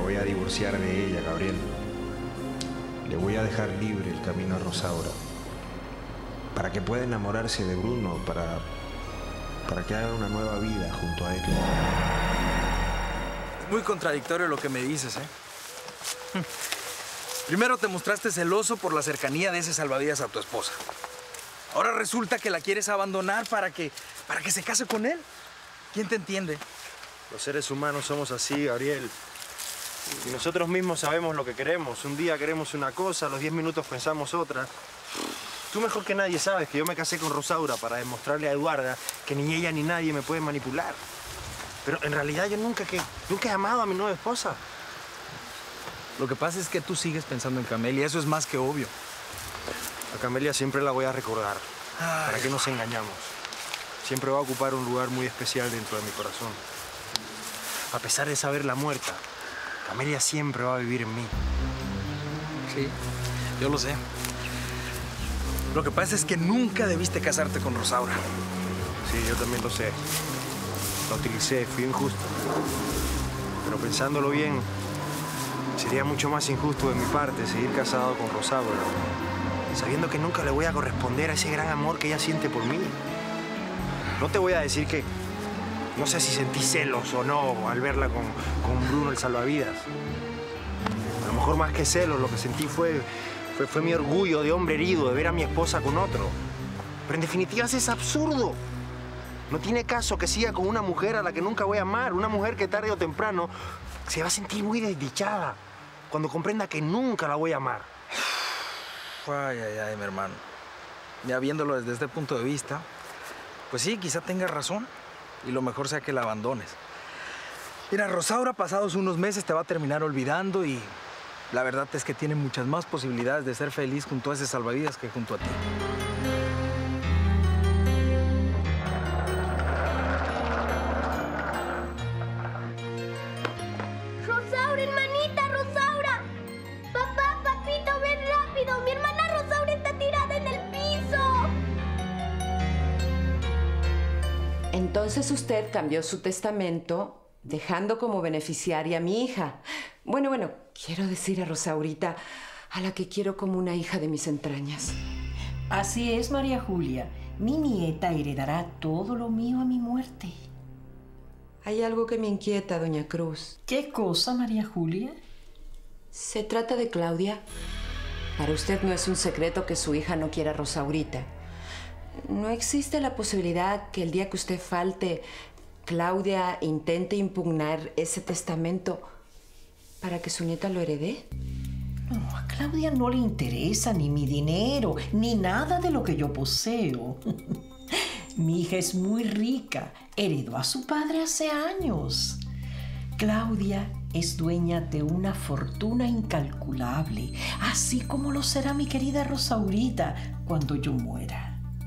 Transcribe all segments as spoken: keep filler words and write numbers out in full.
voy a divorciar de ella, Gabriel. Le voy a dejar libre el camino a Rosaura para que pueda enamorarse de Bruno, para, para que haga una nueva vida junto a él. Es muy contradictorio lo que me dices, ¿eh? Primero te mostraste celoso por la cercanía de ese salvavidas a tu esposa. Ahora resulta que la quieres abandonar para que, para que se case con él. ¿Quién te entiende? Los seres humanos somos así, Gabriel. Y nosotros mismos sabemos lo que queremos. Un día queremos una cosa, a los diez minutos pensamos otra. Tú mejor que nadie sabes que yo me casé con Rosaura para demostrarle a Eduarda que ni ella ni nadie me puede manipular. Pero en realidad yo nunca, que, nunca he amado a mi nueva esposa. Lo que pasa es que tú sigues pensando en Camelia, eso es más que obvio. A Camelia siempre la voy a recordar. Ay. ¿Para qué nos engañamos? Siempre va a ocupar un lugar muy especial dentro de mi corazón. A pesar de saberla muerta, Camelia siempre va a vivir en mí. Sí, yo lo sé. Lo que pasa es que nunca debiste casarte con Rosaura. Sí, yo también lo sé. La utilicé, fui injusto. Pero pensándolo bien, sería mucho más injusto de mi parte seguir casado con Rosaura, sabiendo que nunca le voy a corresponder a ese gran amor que ella siente por mí. No te voy a decir que no sé si sentí celos o no al verla con, con Bruno el salvavidas. A lo mejor más que celos, lo que sentí fue, fue, fue mi orgullo de hombre herido de ver a mi esposa con otro. Pero en definitiva es absurdo. No tiene caso que siga con una mujer a la que nunca voy a amar. Una mujer que tarde o temprano se va a sentir muy desdichada cuando comprenda que nunca la voy a amar. Ay, ay, ay, mi hermano. Ya viéndolo desde este punto de vista, pues sí, quizá tengas razón. Y lo mejor sea que la abandones. Mira, Rosaura, pasados unos meses, te va a terminar olvidando y la verdad es que tiene muchas más posibilidades de ser feliz junto a ese salvavidas que junto a ti. ¡Rosaura, hermanita, Rosaura! ¡Papá, papito, ven rápido! ¡Mi hermana Rosaura está tirada en el piso! Entonces usted cambió su testamento dejando como beneficiaria a mi hija. Bueno, bueno, quiero decir a Rosaurita, a la que quiero como una hija de mis entrañas. Así es, María Julia. Mi nieta heredará todo lo mío a mi muerte. Hay algo que me inquieta, doña Cruz. ¿Qué cosa, María Julia? Se trata de Claudia. Para usted no es un secreto que su hija no quiera a Rosaurita. ¿No existe la posibilidad que el día que usted falte, Claudia intente impugnar ese testamento para que su nieta lo herede? No, a Claudia no le interesa ni mi dinero, ni nada de lo que yo poseo. Mi hija es muy rica, heredó a su padre hace años. Claudia es dueña de una fortuna incalculable, así como lo será mi querida Rosaurita cuando yo muera.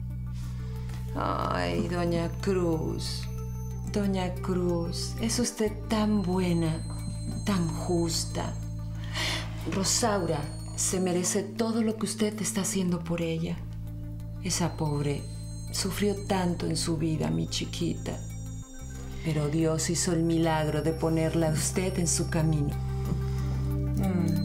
Ay, doña Cruz, doña Cruz, es usted tan buena, tan justa. Rosaura se merece todo lo que usted está haciendo por ella. Esa pobre sufrió tanto en su vida, mi chiquita. Pero Dios hizo el milagro de ponerla a usted en su camino. Mm.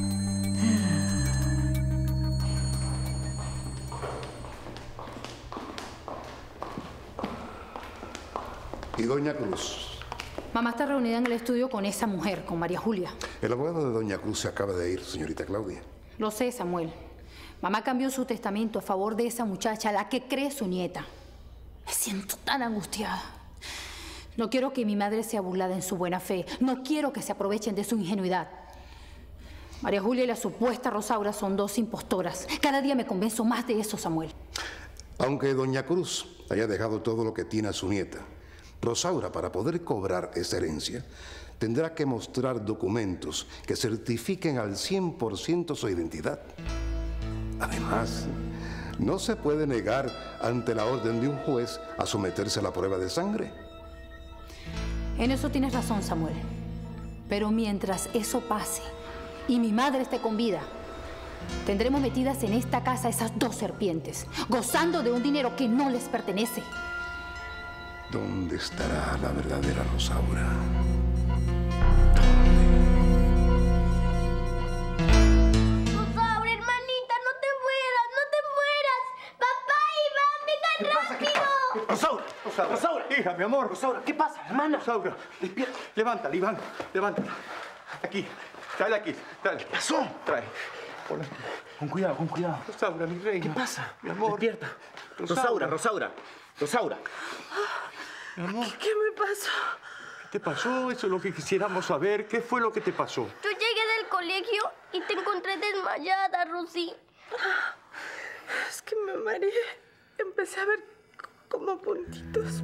¿Y doña Cruz? Mamá está reunida en el estudio con esa mujer, con María Julia. El abogado de doña Cruz se acaba de ir, señorita Claudia. Lo sé, Samuel. Mamá cambió su testamento a favor de esa muchacha, la que cree su nieta. Me siento tan angustiada. No quiero que mi madre sea burlada en su buena fe. No quiero que se aprovechen de su ingenuidad. María Julia y la supuesta Rosaura son dos impostoras. Cada día me convenzo más de eso, Samuel. Aunque doña Cruz haya dejado todo lo que tiene a su nieta, Rosaura, para poder cobrar esa herencia, tendrá que mostrar documentos que certifiquen al cien por ciento su identidad. Además, no se puede negar ante la orden de un juez a someterse a la prueba de sangre. En eso tienes razón, Samuel. Pero mientras eso pase y mi madre esté con vida, tendremos metidas en esta casa esas dos serpientes, gozando de un dinero que no les pertenece. ¿Dónde estará la verdadera Rosaura? ¿Dónde? Rosaura, Rosaura, Rosaura. Hija, mi amor. Rosaura, ¿qué pasa, hermana? Rosaura, despierta. Levántala, Iván. Levántala. Aquí. Trae aquí. Trae. ¿Qué pasó? Trae. Ponla aquí. Con cuidado, con cuidado. Rosaura, mi reina. ¿Qué pasa? Mi amor. Despierta. Rosaura, Rosaura. Rosaura. Mi amor. ¿Qué, qué me pasó? ¿Qué te pasó? Eso es lo que quisiéramos saber. ¿Qué fue lo que te pasó? Yo llegué del colegio y te encontré desmayada, Rosy. Es que me mareé. Empecé a ver como puntitos.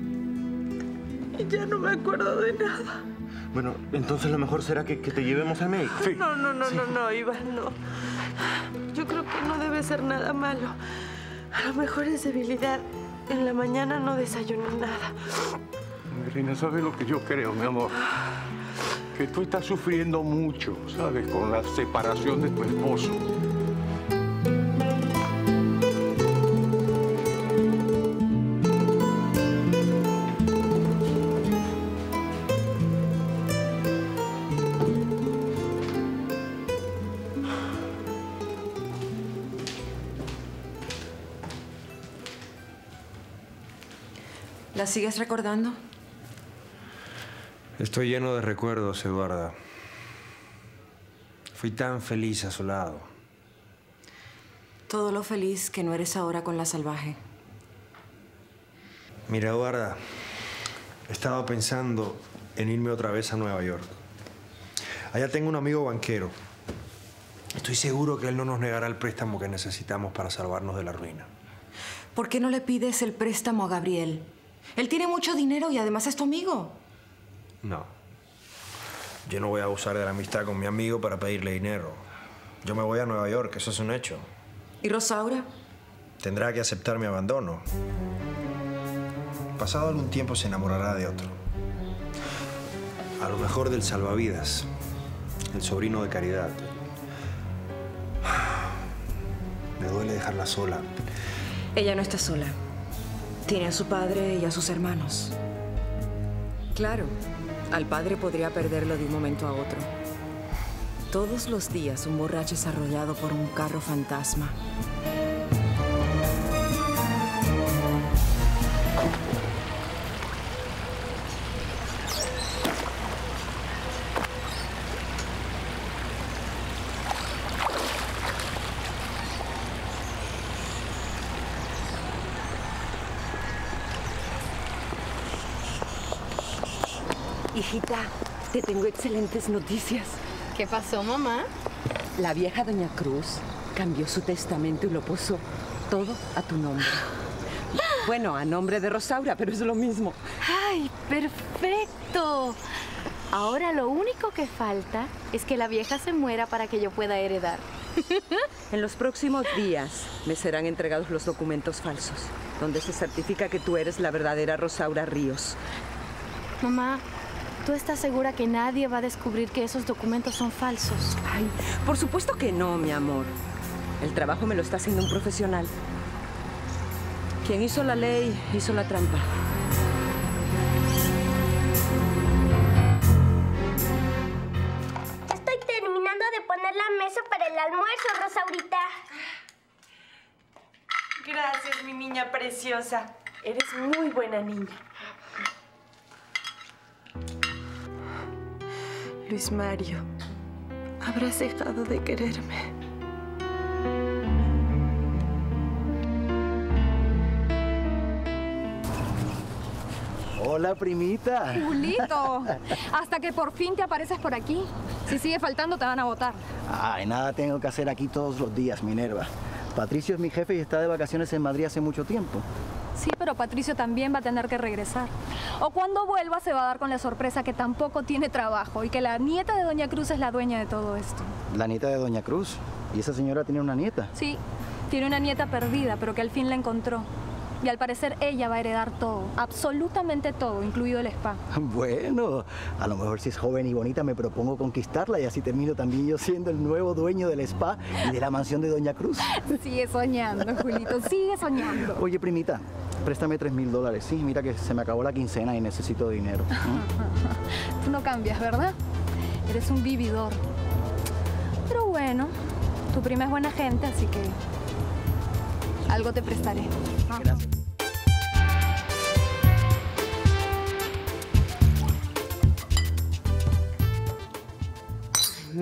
Y ya no me acuerdo de nada. Bueno, entonces lo mejor será que, que te llevemos al médico. Sí. No, no, no, sí. no, no, Iván, no. Yo creo que no debe ser nada malo. A lo mejor es debilidad. En la mañana no desayuné nada. Mi reina, ¿sabes lo que yo creo, mi amor? Que tú estás sufriendo mucho, ¿sabes? Con la separación de tu esposo. ¿La sigues recordando? Estoy lleno de recuerdos, Eduarda. Fui tan feliz a su lado. Todo lo feliz que no eres ahora con la salvaje. Mira, Eduarda, he estado pensando en irme otra vez a Nueva York. Allá tengo un amigo banquero. Estoy seguro que él no nos negará el préstamo que necesitamos para salvarnos de la ruina. ¿Por qué no le pides el préstamo a Gabriel? Él tiene mucho dinero y además es tu amigo. No. Yo no voy a abusar de la amistad con mi amigo para pedirle dinero. Yo me voy a Nueva York, eso es un hecho. ¿Y Rosaura? Tendrá que aceptar mi abandono. Pasado algún tiempo se enamorará de otro. A lo mejor del salvavidas, el sobrino de Caridad. Me duele dejarla sola. Ella no está sola. Tiene a su padre y a sus hermanos. Claro, al padre podría perderlo de un momento a otro. Todos los días un borracho es arrollado por un carro fantasma. Hijita, te tengo excelentes noticias. ¿Qué pasó, mamá? La vieja doña Cruz cambió su testamento y lo puso todo a tu nombre. Bueno, a nombre de Rosaura, pero es lo mismo. ¡Ay, perfecto! Ahora lo único que falta es que la vieja se muera para que yo pueda heredar. En los próximos días me serán entregados los documentos falsos, donde se certifica que tú eres la verdadera Rosaura Ríos. Mamá, ¿tú estás segura que nadie va a descubrir que esos documentos son falsos? Ay, por supuesto que no, mi amor. El trabajo me lo está haciendo un profesional. Quien hizo la ley, hizo la trampa. Estoy terminando de poner la mesa para el almuerzo, Rosaurita. Gracias, mi niña preciosa. Eres muy buena niña. Luis Mario, habrás dejado de quererme. Hola, primita. Julito, hasta que por fin te apareces por aquí. Si sigue faltando, te van a votar. Ay, nada tengo que hacer aquí todos los días, Minerva. Patricio es mi jefe y está de vacaciones en Madrid hace mucho tiempo. Sí, pero Patricio también va a tener que regresar. O cuando vuelva se va a dar con la sorpresa que tampoco tiene trabajo y que la nieta de Doña Cruz es la dueña de todo esto. La nieta de Doña Cruz. ¿Y esa señora tiene una nieta? Sí, tiene una nieta perdida, pero que al fin la encontró. Y al parecer ella va a heredar todo, absolutamente todo, incluido el spa. Bueno, a lo mejor si es joven y bonita me propongo conquistarla y así termino también yo siendo el nuevo dueño del spa y de la mansión de Doña Cruz. Sigue soñando, Julito, sigue soñando. Oye, primita, préstame tres mil dólares. Sí, mira que se me acabó la quincena y necesito dinero. ¿Mm? Tú no cambias, ¿verdad? Eres un vividor. Pero bueno, tu prima es buena gente, así que algo te prestaré. Gracias.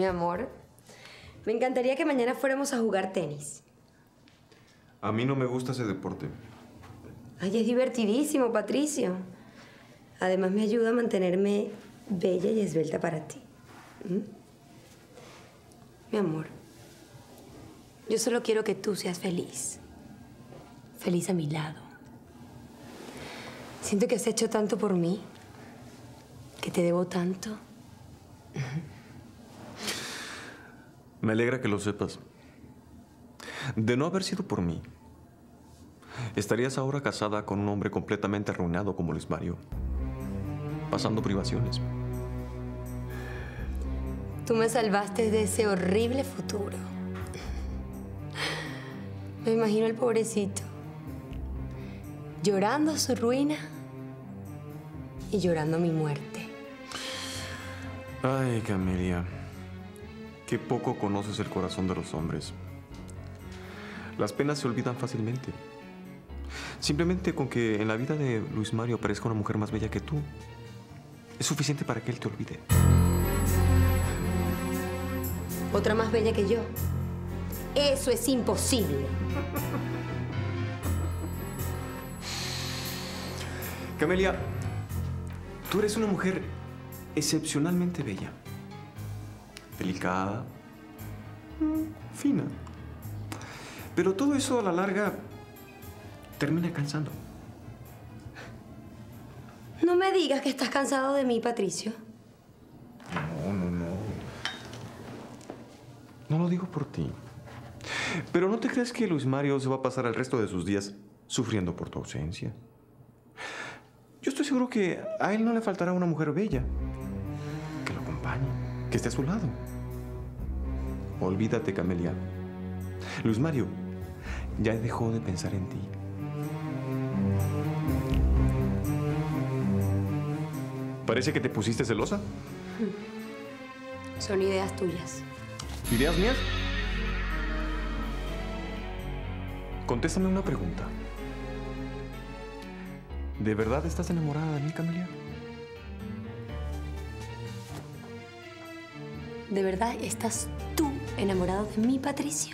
Mi amor, me encantaría que mañana fuéramos a jugar tenis. A mí no me gusta ese deporte. Ay, es divertidísimo, Patricio. Además, me ayuda a mantenerme bella y esbelta para ti. ¿Mm? Mi amor, yo solo quiero que tú seas feliz. Feliz a mi lado. Siento que has hecho tanto por mí, que te debo tanto. Me alegra que lo sepas. De no haber sido por mí, estarías ahora casada con un hombre completamente arruinado como Luis Mario, pasando privaciones. Tú me salvaste de ese horrible futuro. Me imagino al pobrecito llorando su ruina y llorando mi muerte. Ay, Camelia, qué poco conoces el corazón de los hombres. Las penas se olvidan fácilmente. Simplemente con que en la vida de Luis Mario aparezca una mujer más bella que tú, es suficiente para que él te olvide. ¿Otra más bella que yo? Eso es imposible. Camelia, tú eres una mujer excepcionalmente bella. Delicada, fina. Pero todo eso a la larga termina cansando. No me digas que estás cansado de mí, Patricio. No, no, no. No lo digo por ti. Pero ¿no te crees que Luis Mario se va a pasar el resto de sus días sufriendo por tu ausencia? Yo estoy seguro que a él no le faltará una mujer bella que lo acompañe, que esté a su lado. Olvídate, Camelia. Luis Mario ya dejó de pensar en ti. ¿Parece que te pusiste celosa? Son ideas tuyas. ¿Ideas mías? Contéstame una pregunta. ¿De verdad estás enamorada de mí, Camelia? ¿De verdad estás tú enamorado de mí, Patricio?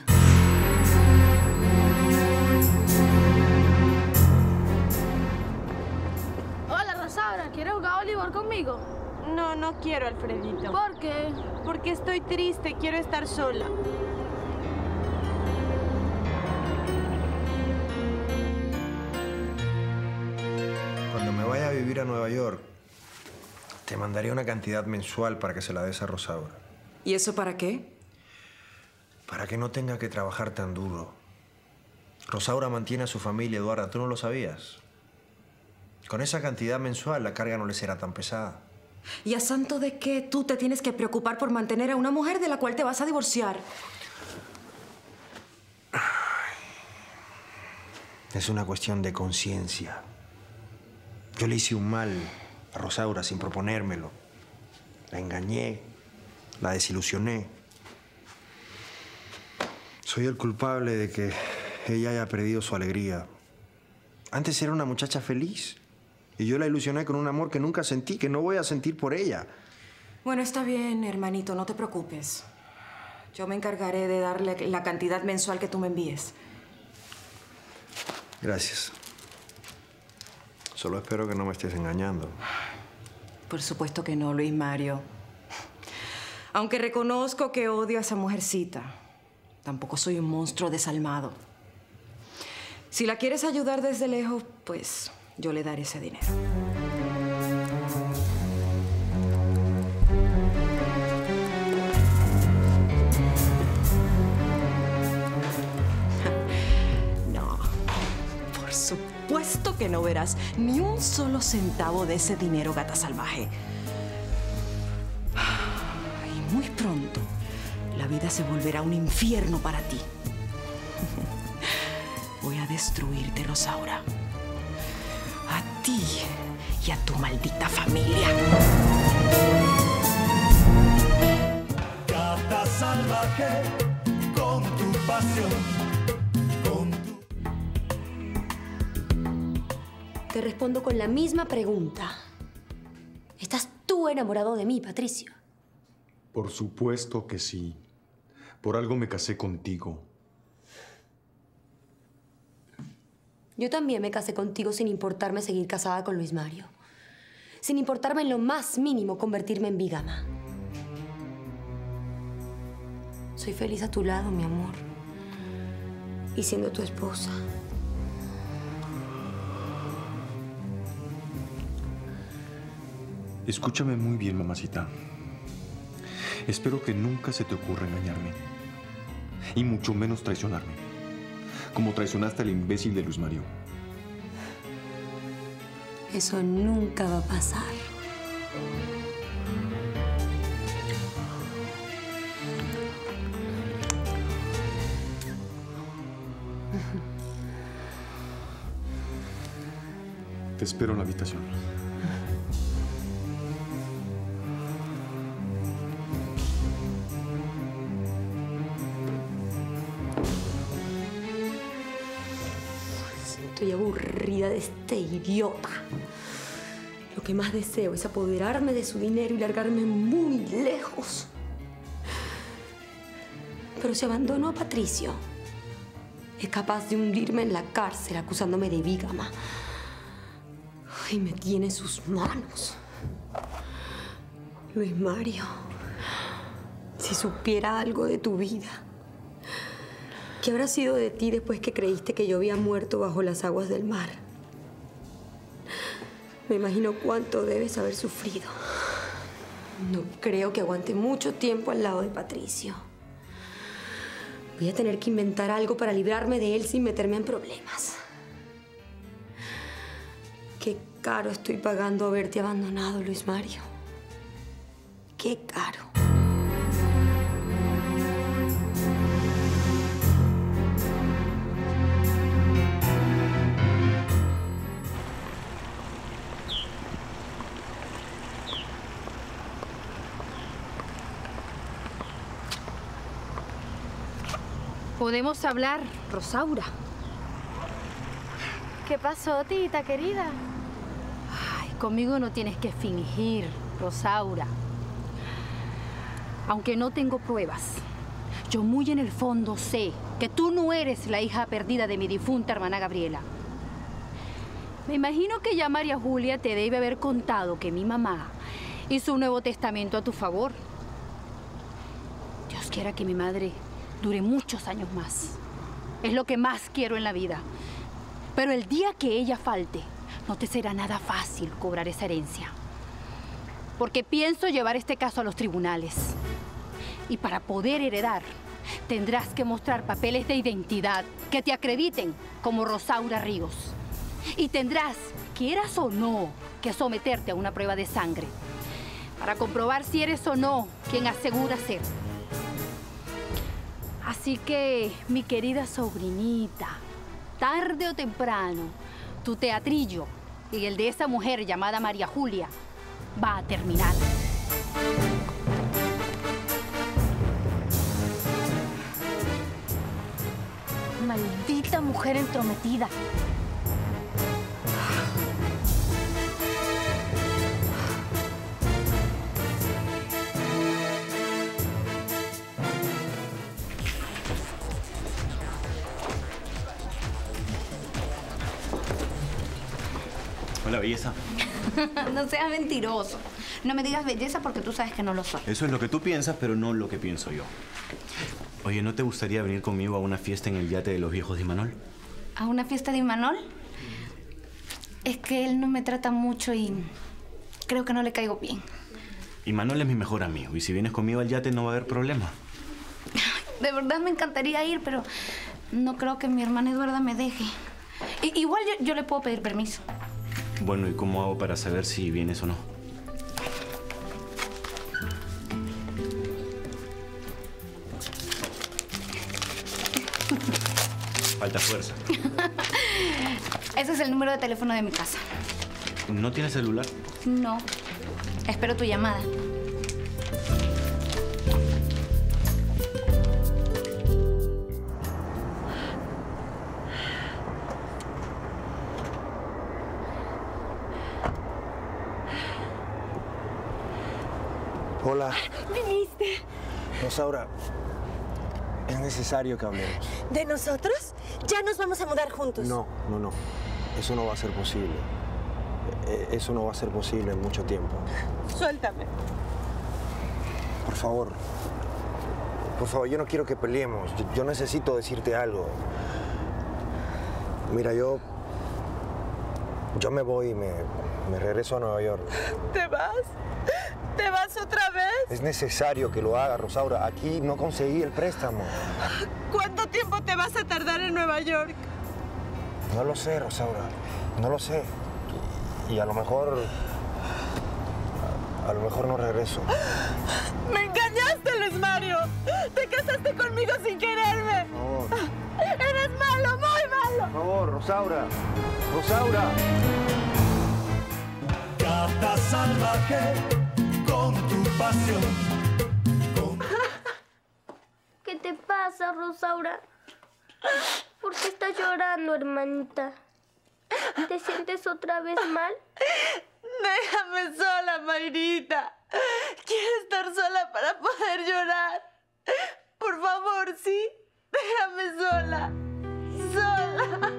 Hola, Rosaura. ¿Quieres jugar voleibol conmigo? No, no quiero, Alfredito. ¿Por qué? Porque estoy triste, quiero estar sola. Cuando me vaya a vivir a Nueva York, te mandaría una cantidad mensual para que se la des a Rosaura. ¿Y eso para qué? Para que no tenga que trabajar tan duro. Rosaura mantiene a su familia, Eduarda. ¿Tú no lo sabías? Con esa cantidad mensual, la carga no le será tan pesada. ¿Y a santo de qué tú te tienes que preocupar por mantener a una mujer de la cual te vas a divorciar? Es una cuestión de conciencia. Yo le hice un mal a Rosaura sin proponérmelo. La engañé, la desilusioné. Soy el culpable de que ella haya perdido su alegría. Antes era una muchacha feliz. Y yo la ilusioné con un amor que nunca sentí, que no voy a sentir por ella. Bueno, está bien, hermanito, no te preocupes. Yo me encargaré de darle la cantidad mensual que tú me envíes. Gracias. Solo espero que no me estés engañando. Por supuesto que no, Luis Mario. Aunque reconozco que odio a esa mujercita, tampoco soy un monstruo desalmado. Si la quieres ayudar desde lejos, pues yo le daré ese dinero. No, por supuesto que no verás ni un solo centavo de ese dinero, gata salvaje. Y muy pronto, la vida se volverá un infierno para ti. Voy a destruirte, Rosaura. A ti y a tu maldita familia. Gata salvaje, con tu pasión, con tu... Te respondo con la misma pregunta. ¿Estás tú enamorado de mí, Patricio? Por supuesto que sí. Por algo me casé contigo. Yo también me casé contigo sin importarme seguir casada con Luis Mario. Sin importarme en lo más mínimo convertirme en bígama. Soy feliz a tu lado, mi amor. Y siendo tu esposa. Escúchame muy bien, mamacita. Espero que nunca se te ocurra engañarme. Y mucho menos traicionarme. Como traicionaste al imbécil de Luis Mario. Eso nunca va a pasar. Te espero en la habitación. Estoy aburrida de este idiota. Lo que más deseo es apoderarme de su dinero y largarme muy lejos. Pero si abandono a Patricio, es capaz de hundirme en la cárcel acusándome de bígama. Y me tiene en sus manos. Luis Mario, si supiera algo de tu vida, ¿qué habrá sido de ti después que creíste que yo había muerto bajo las aguas del mar? Me imagino cuánto debes haber sufrido. No creo que aguante mucho tiempo al lado de Patricio. Voy a tener que inventar algo para librarme de él sin meterme en problemas. Qué caro estoy pagando haberte abandonado, Luis Mario. Qué caro. Podemos hablar, Rosaura. ¿Qué pasó, tita querida? Ay, conmigo no tienes que fingir, Rosaura. Aunque no tengo pruebas, yo muy en el fondo sé que tú no eres la hija perdida de mi difunta hermana Gabriela. Me imagino que ya María Julia te debe haber contado que mi mamá hizo un nuevo testamento a tu favor. Dios quiera que mi madre dure muchos años más. Es lo que más quiero en la vida. Pero el día que ella falte, no te será nada fácil cobrar esa herencia. Porque pienso llevar este caso a los tribunales. Y para poder heredar, tendrás que mostrar papeles de identidad que te acrediten como Rosaura Ríos. Y tendrás, quieras o no, que someterte a una prueba de sangre para comprobar si eres o no quien asegura ser. Así que, mi querida sobrinita, tarde o temprano, tu teatrillo y el de esa mujer llamada María Julia va a terminar. Maldita mujer entrometida. Hola, belleza. No seas mentiroso. No me digas belleza porque tú sabes que no lo soy. Eso es lo que tú piensas, pero no lo que pienso yo. Oye, ¿no te gustaría venir conmigo a una fiesta en el yate de los viejos de Imanol? ¿A una fiesta de Imanol? Es que él no me trata mucho y creo que no le caigo bien. Imanol es mi mejor amigo y si vienes conmigo al yate no va a haber problema. De verdad me encantaría ir, pero no creo que mi hermana Eduarda me deje. I- igual yo, yo le puedo pedir permiso. Bueno, ¿y cómo hago para saber si vienes o no? Falta fuerza. Ese es el número de teléfono de mi casa. ¿No tienes celular? No. Espero tu llamada. Hola. ¿Viniste? Rosaura, es necesario que hablemos. ¿De nosotros? Ya nos vamos a mudar juntos. No, no, no. Eso no va a ser posible. Eh, Eso no va a ser posible en mucho tiempo. Suéltame. Por favor. Por favor, yo no quiero que peleemos. Yo, yo necesito decirte algo. Mira, yo... Yo me voy y me, me regreso a Nueva York. ¿Te vas? ¿Te vas otra vez? Es necesario que lo haga, Rosaura. Aquí no conseguí el préstamo. ¿Cuánto tiempo te vas a tardar en Nueva York? No lo sé, Rosaura. No lo sé. Y, y a lo mejor... A, a lo mejor no regreso. ¡Me engañaste, Luis Mario! ¡Te casaste conmigo sin quererme! Por favor. ¡Eres malo, muy malo! Por favor, Rosaura. Rosaura. Gata salvaje con tu pasión. Con... ¿Qué te pasa, Rosaura? ¿Por qué estás llorando, hermanita? ¿Te sientes otra vez mal? Déjame sola, Mayrita. Quiero estar sola para poder llorar. Por favor, ¿sí? Déjame sola. Sola.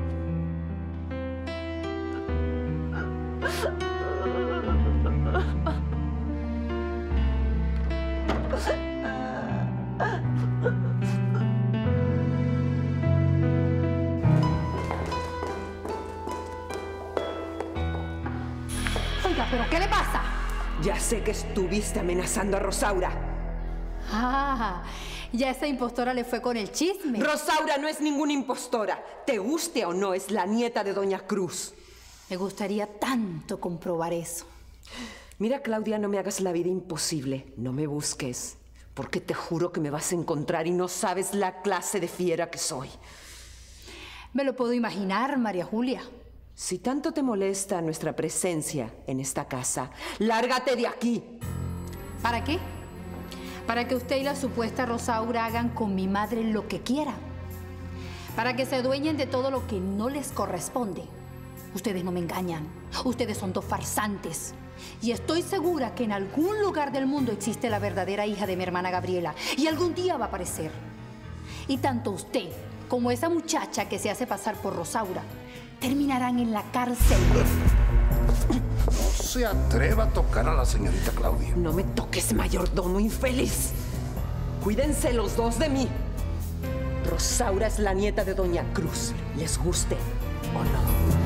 Oiga, ¿pero qué le pasa? Ya sé que estuviste amenazando a Rosaura. Ah, ya esa impostora le fue con el chisme. Rosaura no es ninguna impostora. Te guste o no, es la nieta de Doña Cruz. Me gustaría tanto comprobar eso. Mira, Claudia, no me hagas la vida imposible. No me busques, porque te juro que me vas a encontrar y no sabes la clase de fiera que soy. Me lo puedo imaginar, María Julia. Si tanto te molesta nuestra presencia en esta casa, lárgate de aquí. ¿Para qué? Para que usted y la supuesta Rosaura hagan con mi madre lo que quieran. Para que se adueñen de todo lo que no les corresponde. Ustedes no me engañan. Ustedes son dos farsantes. Y estoy segura que en algún lugar del mundo existe la verdadera hija de mi hermana Gabriela. Y algún día va a aparecer. Y tanto usted como esa muchacha que se hace pasar por Rosaura terminarán en la cárcel. No se atreva a tocar a la señorita Claudia. No me toques, mayordomo infeliz. Cuídense los dos de mí. Rosaura es la nieta de Doña Cruz, les guste o no.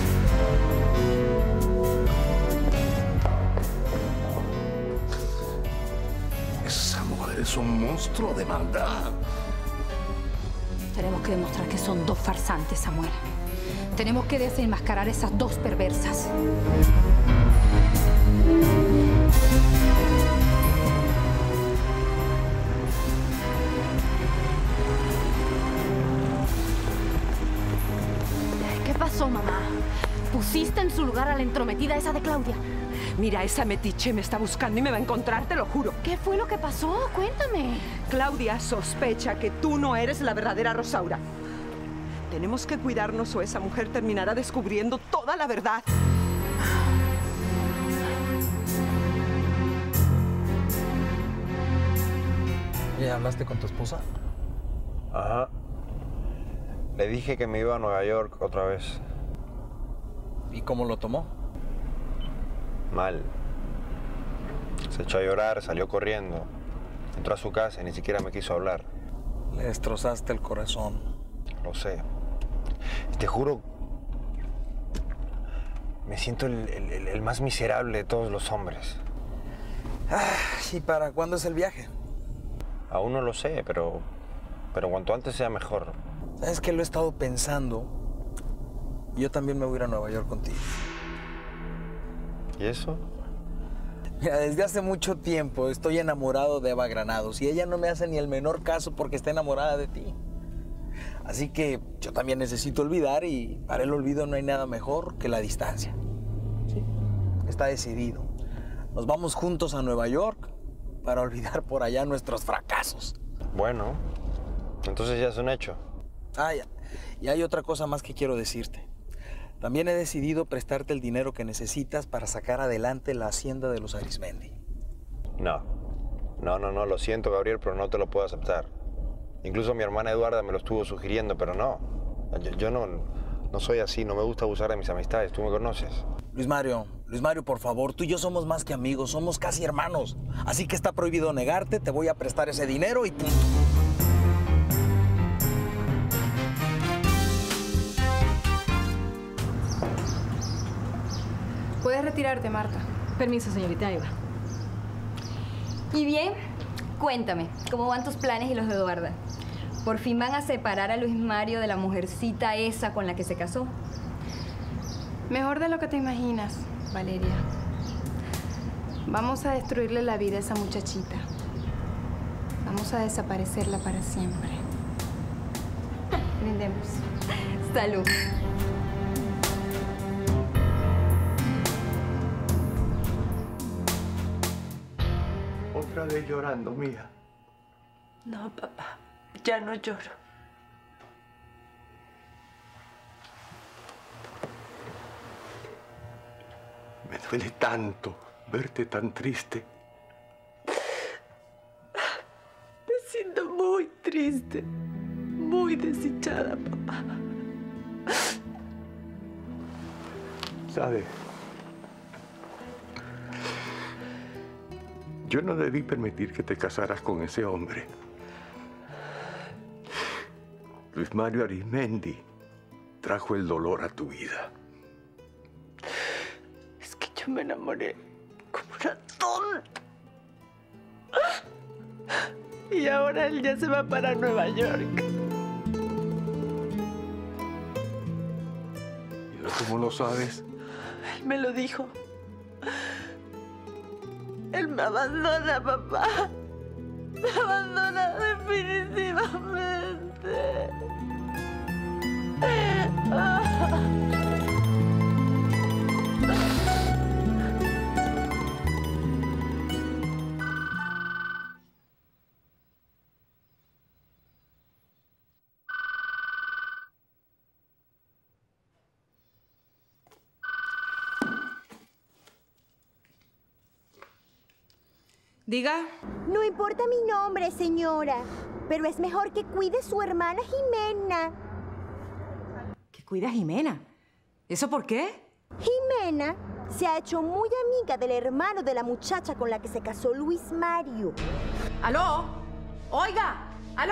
Esa mujer es un monstruo de maldad. Tenemos que demostrar que son dos farsantes, Samuel. Tenemos que desenmascarar esas dos perversas. ¿Qué pasó, mamá? ¿Pusiste en su lugar a la entrometida esa de Claudia? Mira, esa metiche me está buscando y me va a encontrar, te lo juro. ¿Qué fue lo que pasó? Cuéntame. Claudia sospecha que tú no eres la verdadera Rosaura. Tenemos que cuidarnos o esa mujer terminará descubriendo toda la verdad. ¿Ya hablaste con tu esposa? Ajá. Le dije que me iba a Nueva York otra vez. ¿Y cómo lo tomó? Mal. Se echó a llorar, salió corriendo. Entró a su casa y ni siquiera me quiso hablar. Le destrozaste el corazón. Lo sé. Te juro, me siento el, el, el más miserable de todos los hombres. Ah, ¿y para cuándo es el viaje? Aún no lo sé, pero, pero cuanto antes sea mejor. ¿Sabes qué? Lo he estado pensando. Yo también me voy a ir a Nueva York contigo. ¿Y eso? Mira, desde hace mucho tiempo estoy enamorado de Eva Granados y ella no me hace ni el menor caso porque está enamorada de ti. Así que yo también necesito olvidar y para el olvido no hay nada mejor que la distancia. ¿Sí? Está decidido. Nos vamos juntos a Nueva York para olvidar por allá nuestros fracasos. Bueno, entonces ya es un hecho. Ah, ya. Y hay otra cosa más que quiero decirte. También he decidido prestarte el dinero que necesitas para sacar adelante la hacienda de los Arismendi. No. No, no, no, lo siento, Gabriel, pero no te lo puedo aceptar. Incluso mi hermana Eduarda me lo estuvo sugiriendo, pero no. Yo, yo no, no soy así, no me gusta abusar de mis amistades, tú me conoces. Luis Mario, Luis Mario, por favor, tú y yo somos más que amigos, somos casi hermanos. Así que está prohibido negarte, te voy a prestar ese dinero y punto. Puedes retirarte, Marta. Permiso, señorita Eva. Y bien, cuéntame, ¿cómo van tus planes y los de Eduarda? ¿Por fin van a separar a Luis Mario de la mujercita esa con la que se casó? Mejor de lo que te imaginas, Valeria. Vamos a destruirle la vida a esa muchachita. Vamos a desaparecerla para siempre. Brindemos. Salud. Otra vez llorando, mija. No, papá, ya no lloro. Me duele tanto verte tan triste. Me siento muy triste, muy desdichada, papá. ¿Sabes? Yo no debí permitir que te casaras con ese hombre. Luis Mario Arizmendi trajo el dolor a tu vida. Es que yo me enamoré como una tonta. Y ahora él ya se va para Nueva York. ¿Y ahora cómo lo sabes? Él me lo dijo. Él me abandona, papá. Me abandona definitivamente. Diga. No importa mi nombre, señora, pero es mejor que cuide su hermana Jimena. ¿Que cuida a Jimena? ¿Eso por qué? Jimena se ha hecho muy amiga del hermano de la muchacha con la que se casó Luis Mario. ¡Aló! ¡Oiga! ¡Aló!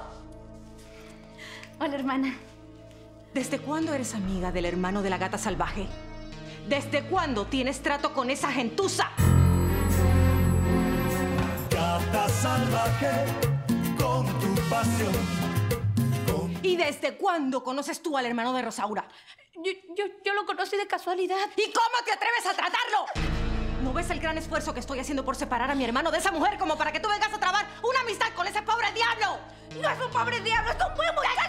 Hola, hermana. ¿Desde cuándo eres amiga del hermano de la gata salvaje? ¿Desde cuándo tienes trato con esa gentuza? Gata salvaje, con tu pasión. Con... ¿Y desde cuándo conoces tú al hermano de Rosaura? Yo, yo, yo lo conocí de casualidad. ¿Y cómo te atreves a tratarlo? ¿No ves el gran esfuerzo que estoy haciendo por separar a mi hermano de esa mujer como para que tú vengas a trabar una amistad con ese pobre diablo? No es un pobre diablo, es un buen muchacho.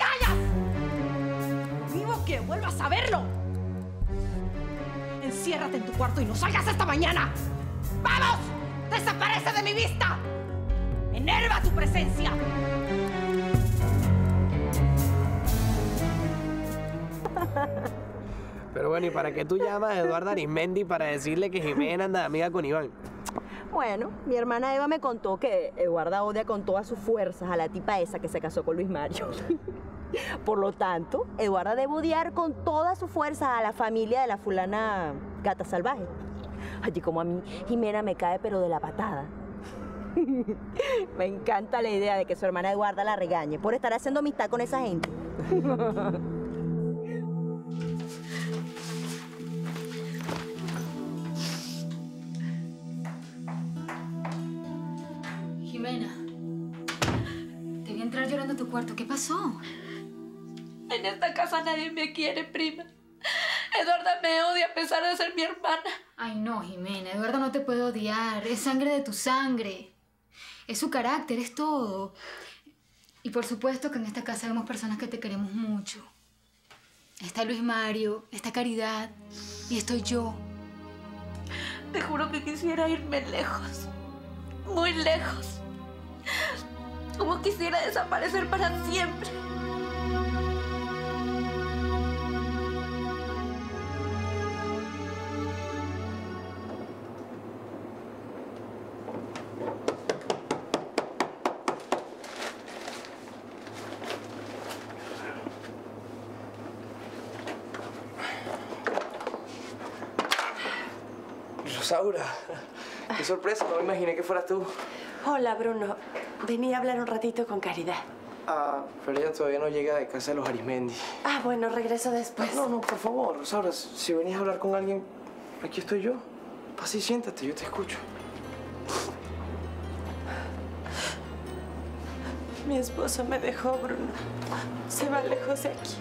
¡Vivo que vuelvas a verlo! Enciérrate en tu cuarto y no salgas hasta mañana. ¡Vamos! ¡Desaparece de mi vista! ¡Me enerva tu presencia! Pero bueno, ¿y para qué tú llamas a Eduardo Arizmendi para decirle que Jimena anda de amiga con Iván? Bueno, mi hermana Eva me contó que Eduarda odia con todas sus fuerzas a la tipa esa que se casó con Luis Mario. Por lo tanto, Eduarda debe odiar con todas sus fuerzas a la familia de la fulana gata salvaje. Allí como a mí, Jimena me cae pero de la patada. Me encanta la idea de que su hermana Eduarda la regañe por estar haciendo amistad con esa gente. Jimena, te vi entrar llorando a tu cuarto. ¿Qué pasó? En esta casa nadie me quiere, prima. Eduarda me odia a pesar de ser mi hermana. Ay, no, Jimena. Eduardo no te puede odiar. Es sangre de tu sangre. Es su carácter, es todo. Y por supuesto que en esta casa vemos personas que te queremos mucho. Está Luis Mario, está Caridad y estoy yo. Te juro que quisiera irme lejos. Muy lejos. Como quisiera desaparecer para siempre. Rosaura, qué sorpresa, no me imaginé que fueras tú. Hola, Bruno. Vení a hablar un ratito con Caridad. Ah, pero ella todavía no llega de casa de los Arismendi. Ah, bueno, regreso después. No, no, por favor, Rosaura, si venís a hablar con alguien, aquí estoy yo. Pasa y siéntate, yo te escucho. Mi esposo me dejó, Bruno. Se va lejos de aquí.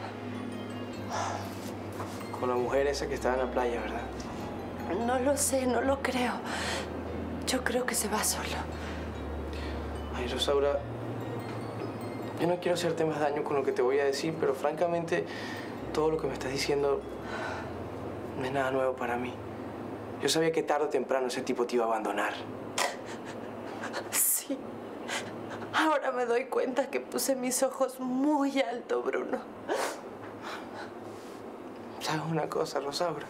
Con la mujer esa que estaba en la playa, ¿verdad? No lo sé, no lo creo. Yo creo que se va solo. Ay, Rosaura, yo no quiero hacerte más daño con lo que te voy a decir, pero francamente, todo lo que me estás diciendo no es nada nuevo para mí. Yo sabía que tarde o temprano ese tipo te iba a abandonar. Sí. Ahora me doy cuenta que puse mis ojos muy alto, Bruno. ¿Sabes una cosa, Rosaura?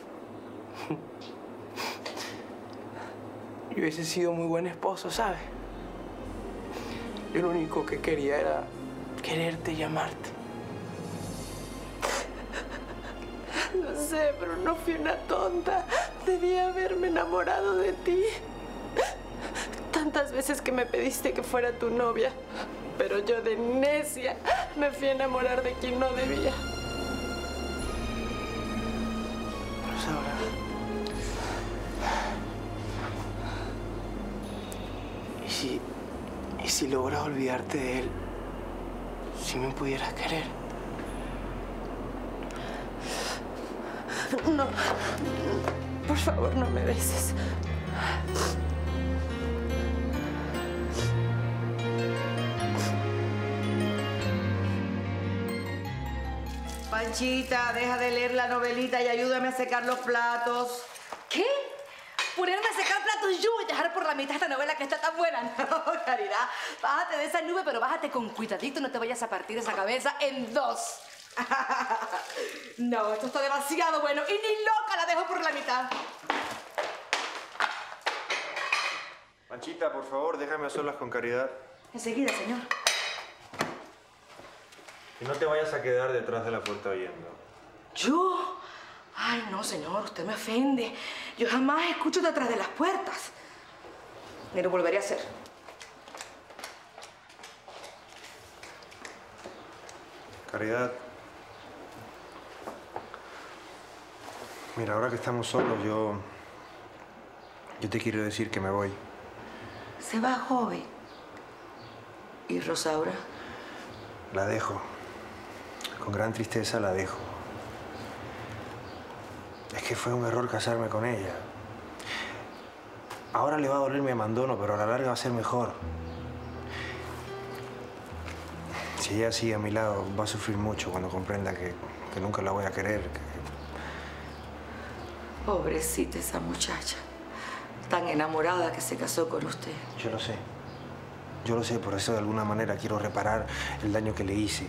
Yo hubiese sido muy buen esposo, ¿sabes? Yo lo único que quería era quererte y amarte. Lo sé, Bruno, fui una tonta. Debía haberme enamorado de ti. Tantas veces que me pediste que fuera tu novia, pero yo de necia me fui a enamorar de quien no debía. Rosaura. ¿Y si... y si logras olvidarte de él? Si me pudieras querer. No. Por favor, no me beses. Panchita, deja de leer la novelita y ayúdame a secar los platos. ¿Qué? ¿Ponerme a secar platos yo y dejar por la mitad esta novela que está tan buena? No, Caridad. Bájate de esa nube, pero bájate con cuidadito. No te vayas a partir esa cabeza en dos. No, esto está demasiado bueno y ni loca la dejo por la mitad. Panchita, por favor, déjame a solas con Caridad. Enseguida, señor. Y no te vayas a quedar detrás de la puerta oyendo. ¿Yo? Ay, no, señor, usted me ofende. Yo jamás escucho detrás de las puertas. Ni lo volveré a hacer. Caridad. Mira, ahora que estamos solos, yo... Yo te quiero decir que me voy. Se va joven. ¿Y Rosaura? La dejo. Con gran tristeza la dejo. Es que fue un error casarme con ella. Ahora le va a doler mi abandono, pero a la larga va a ser mejor. Si ella sigue a mi lado, va a sufrir mucho cuando comprenda que, que nunca la voy a querer. Que... Pobrecita esa muchacha. Tan enamorada que se casó con usted. Yo lo sé. Yo lo sé, por eso de alguna manera quiero reparar el daño que le hice.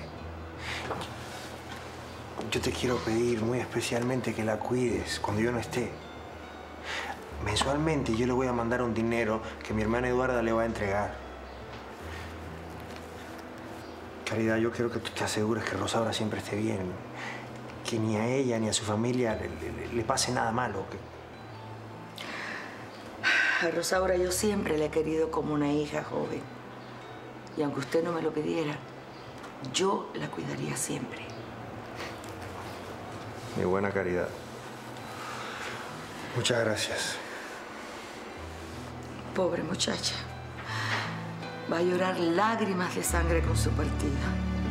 Yo te quiero pedir muy especialmente que la cuides cuando yo no esté. Mensualmente yo le voy a mandar un dinero que mi hermana Eduarda le va a entregar. Caridad, yo quiero que tú te asegures que Rosaura siempre esté bien. Que ni a ella ni a su familia le, le, le pase nada malo. Que... A Rosaura yo siempre la he querido como una hija joven. Y aunque usted no me lo pidiera, yo la cuidaría siempre. Mi buena Caridad. Muchas gracias. Pobre muchacha. Va a llorar lágrimas de sangre con su partida.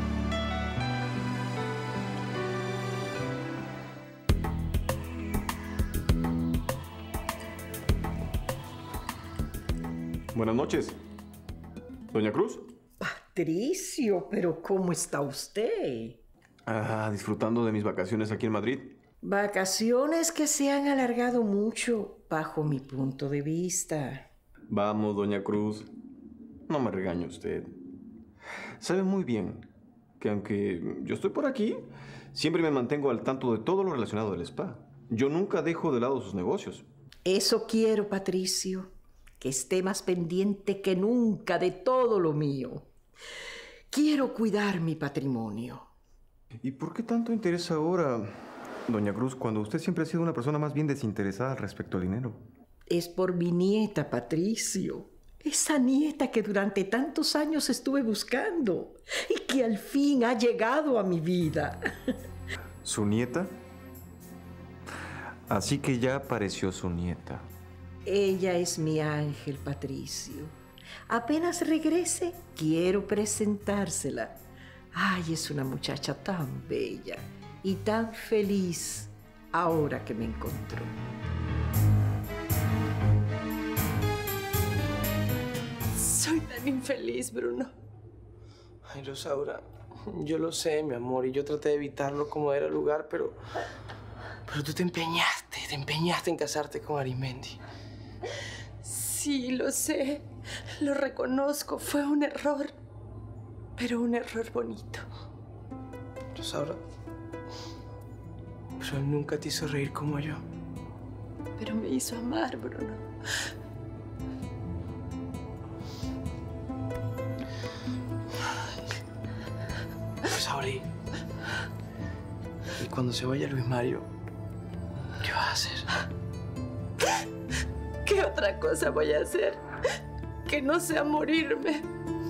Buenas noches. ¿Doña Cruz? Patricio, pero ¿cómo está usted? Ah, disfrutando de mis vacaciones aquí en Madrid. Vacaciones que se han alargado mucho, bajo mi punto de vista. Vamos, doña Cruz. No me regañe usted. Sabe muy bien que aunque yo estoy por aquí, siempre me mantengo al tanto de todo lo relacionado al spa. Yo nunca dejo de lado sus negocios. Eso quiero, Patricio. Que esté más pendiente que nunca de todo lo mío. Quiero cuidar mi patrimonio. ¿Y por qué tanto interés ahora, doña Cruz, cuando usted siempre ha sido una persona más bien desinteresada respecto al dinero? Es por mi nieta, Patricio. Esa nieta que durante tantos años estuve buscando y que al fin ha llegado a mi vida. ¿Su nieta? Así que ya apareció su nieta. Ella es mi ángel, Patricio. Apenas regrese, quiero presentársela. Ay, es una muchacha tan bella y tan feliz ahora que me encontró. Soy tan infeliz, Bruno. Ay, Rosaura, yo lo sé, mi amor, y yo traté de evitarlo como era el lugar, pero... Pero tú te empeñaste, te empeñaste en casarte con Arismendi. Sí, lo sé. Lo reconozco. Fue un error. Pero un error bonito. Rosaura, pero él nunca te hizo reír como yo. Pero me hizo amar, Bruno. Rosaura, y cuando se vaya Luis Mario, ¿qué vas a hacer? ¿Qué otra cosa voy a hacer que no sea morirme?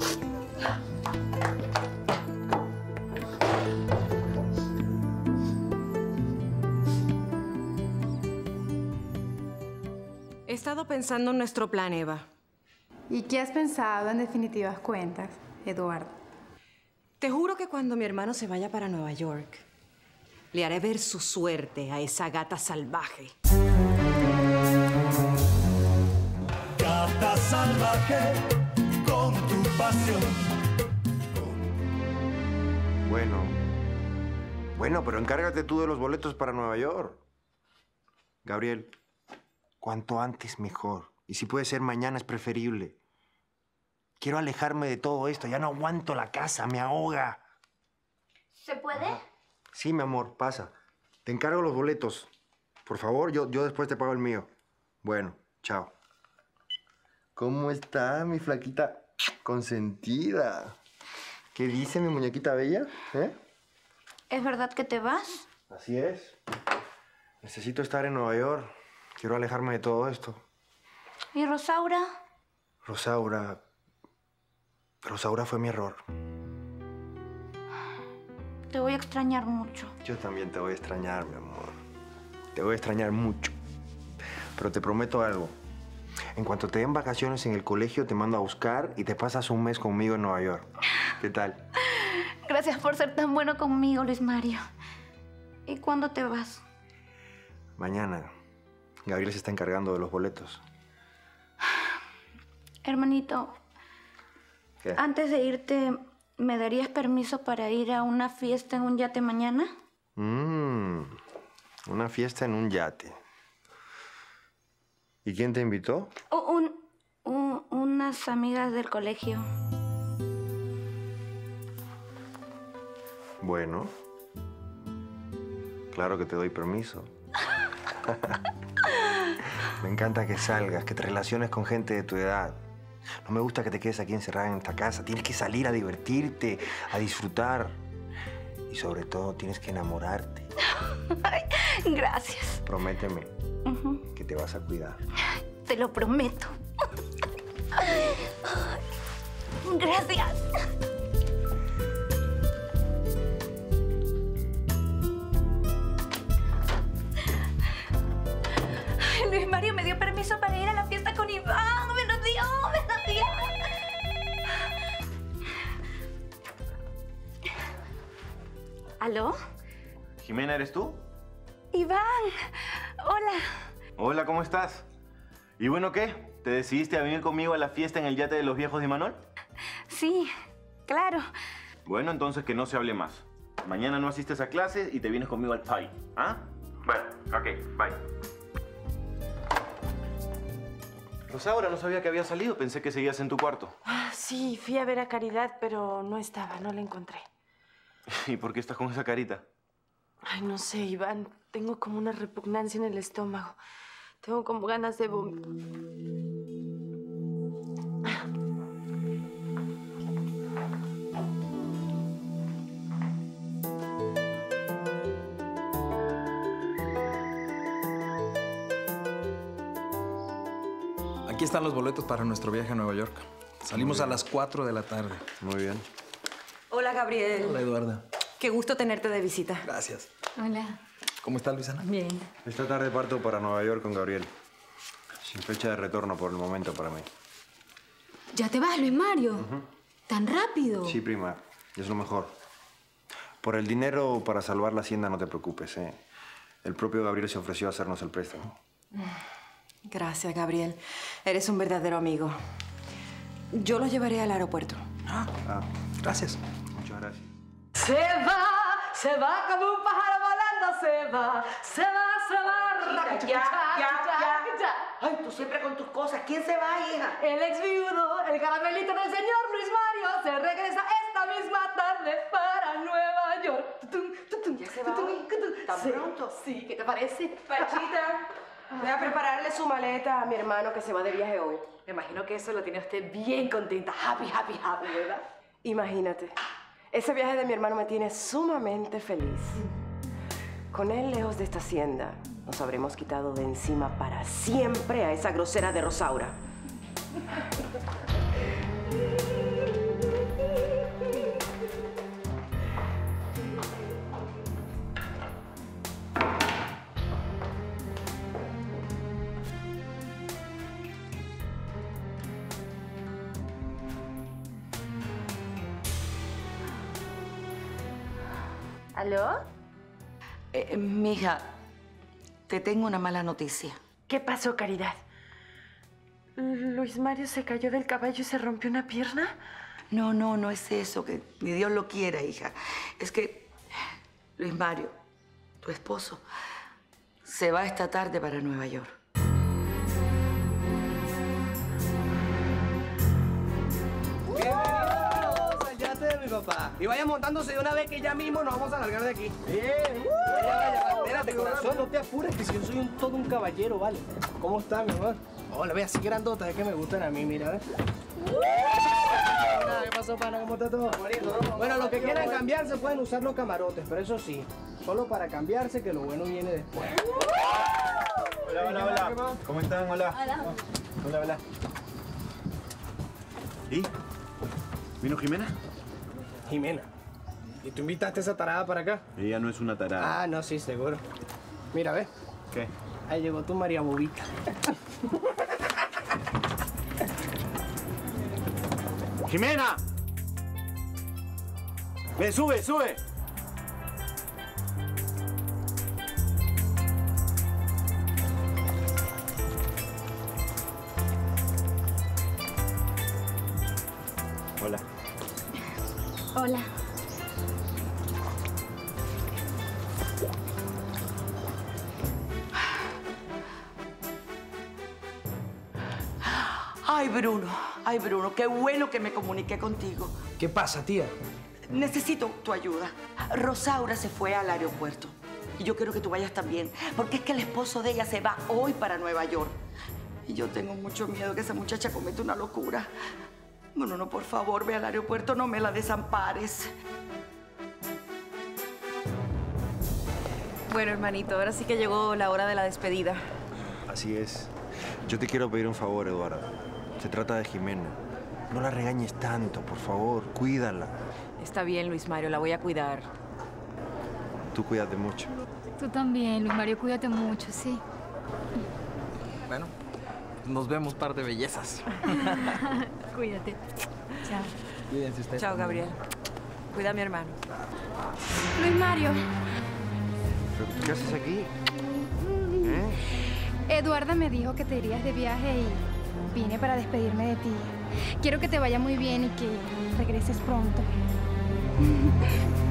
He estado pensando en nuestro plan, Eva. ¿Y qué has pensado en definitivas cuentas, Eduardo? Te juro que cuando mi hermano se vaya para Nueva York, le haré ver su suerte a esa gata salvaje. Gata salvaje, con tu pasión. Bueno. Bueno, pero encárgate tú de los boletos para Nueva York. Gabriel, cuanto antes mejor. Y si puede ser mañana es preferible. Quiero alejarme de todo esto. Ya no aguanto la casa, me ahoga. ¿Se puede? Sí, mi amor, pasa. Te encargo los boletos. Por favor, yo, yo después te pago el mío. Bueno, chao. ¿Cómo está mi flaquita consentida? ¿Qué dice mi muñequita bella? ¿Eh? ¿Es verdad que te vas? Así es. Necesito estar en Nueva York. Quiero alejarme de todo esto. ¿Y Rosaura? Rosaura... Rosaura fue mi error. Te voy a extrañar mucho. Yo también te voy a extrañar, mi amor. Te voy a extrañar mucho. Pero te prometo algo. En cuanto te den vacaciones en el colegio, te mando a buscar y te pasas un mes conmigo en Nueva York. ¿Qué tal? Gracias por ser tan bueno conmigo, Luis Mario. ¿Y cuándo te vas? Mañana. Gabriel se está encargando de los boletos. Hermanito, ¿qué? Antes de irte, ¿me darías permiso para ir a una fiesta en un yate mañana? Mmm, una fiesta en un yate. ¿Y quién te invitó? O un, un- unas amigas del colegio. Bueno. Claro que te doy permiso. Me encanta que salgas, que te relaciones con gente de tu edad. No me gusta que te quedes aquí encerrada en esta casa. Tienes que salir a divertirte, a disfrutar. Y sobre todo, tienes que enamorarte. Ay, gracias. Prométeme Ujú. que te vas a cuidar. Te lo prometo. Ay, gracias. Ay, Luis Mario me dio permiso para ir a la fiesta con Iván. Me lo dio, me lo dio. ¿Aló? Jimena, ¿eres tú? Iván. Hola. Hola, ¿cómo estás? ¿Y bueno qué? ¿Te decidiste a venir conmigo a la fiesta en el yate de los viejos de Imanol? Sí, claro. Bueno, entonces que no se hable más. Mañana no asistes a clases y te vienes conmigo al party. ¿Ah? Bueno, ok, bye. Rosaura, no sabía que había salido. Pensé que seguías en tu cuarto. Ah, sí, fui a ver a Caridad, pero no estaba, no la encontré. ¿Y por qué estás con esa carita? Ay, no sé, Iván. Tengo como una repugnancia en el estómago. Tengo como ganas de vomitar. Aquí están los boletos para nuestro viaje a Nueva York. Salimos a las cuatro de la tarde. Muy bien. Hola, Gabriel. Hola, Eduarda. Qué gusto tenerte de visita. Gracias. Hola. ¿Cómo está, Luisana? Bien. Esta tarde parto para Nueva York con Gabriel. Sin fecha de retorno por el momento para mí. ¿Ya te vas, Luis Mario? Ujú. ¿Tan rápido? Sí, prima. Es lo mejor. Por el dinero para salvar la hacienda no te preocupes, ¿eh? El propio Gabriel se ofreció a hacernos el préstamo. Gracias, Gabriel. Eres un verdadero amigo. Yo los llevaré al aeropuerto. Ah, Ah, gracias. muchas gracias. Se va, se va como un pájaro volando, se va, se va, se va. Ya, ya, ya, ya. Ay, tú siempre con tus cosas. ¿Quién se va, hija? El ex viudo, el caramelito del señor Luis Mario, se regresa esta misma tarde para Nueva York. Tutum, tutum, ¿Ya se va tutum, hoy? tutum. ¿Tan Sí, pronto? Sí, ¿qué te parece? Pachita, voy a prepararle su maleta a mi hermano que se va de viaje hoy. Me imagino que eso lo tiene usted bien contenta. Happy, happy, happy, ¿verdad? Imagínate, ese viaje de mi hermano me tiene sumamente feliz. Con él lejos de esta hacienda, nos habremos quitado de encima para siempre a esa grosera de Rosaura. ¿Aló? Eh, mija, te tengo una mala noticia. ¿Qué pasó, Caridad? ¿Luis Mario se cayó del caballo y se rompió una pierna? No, no, no es eso, que ni Dios lo quiera, hija. Es que Luis Mario, tu esposo, se va esta tarde para Nueva York. Bienvenidos al yate de mi papá. Y vaya montándose de una vez que ya mismo nos vamos a largar de aquí. Bien. Vaya, vaya, espérate, corazón, no te apures, que si yo soy un, todo un caballero, ¿vale? ¿Cómo está, mi amor? Oh, la ve así grandota, es que me gustan a mí, mira, ¿ves? ¿Qué pasó, pana? ¿Cómo está todo? Bueno, los que quieran cambiarse pueden usar los camarotes, pero eso sí, solo para cambiarse, que lo bueno viene después. Hola, hola, hola. ¿Cómo están? Hola. Hola. Hola, hola. ¿Y? ¿Vino Jimena? Jimena. ¿Y tú invitaste a esa tarada para acá? Ella no es una tarada. Ah, no, sí, seguro. Mira, ve. ¿Qué? Ahí llegó tu María Bobita. ¡Jimena! ¡Ven, sube, sube! Hola. Hola. Ay, Bruno, ay, Bruno, qué bueno que me comuniqué contigo. ¿Qué pasa, tía? Necesito tu ayuda. Rosaura se fue al aeropuerto y yo quiero que tú vayas también, porque es que el esposo de ella se va hoy para Nueva York. Y yo tengo mucho miedo que esa muchacha cometa una locura. Bruno, no, por favor, ve al aeropuerto, no me la desampares. Bueno, hermanito, ahora sí que llegó la hora de la despedida. Así es. Yo te quiero pedir un favor, Eduardo. Se trata de Jimena. No la regañes tanto, por favor. Cuídala. Está bien, Luis Mario, la voy a cuidar. Tú cuídate mucho. Tú también, Luis Mario, cuídate mucho, sí. Bueno, nos vemos, par de bellezas. Cuídate. Chao. Cuídense ustedes. Chao, también. Gabriel. Cuida a mi hermano. Luis Mario, ¿Pero qué haces aquí? ¿Eh? Eduarda me dijo que te irías de viaje y vine para despedirme de ti. Quiero que te vaya muy bien y que regreses pronto.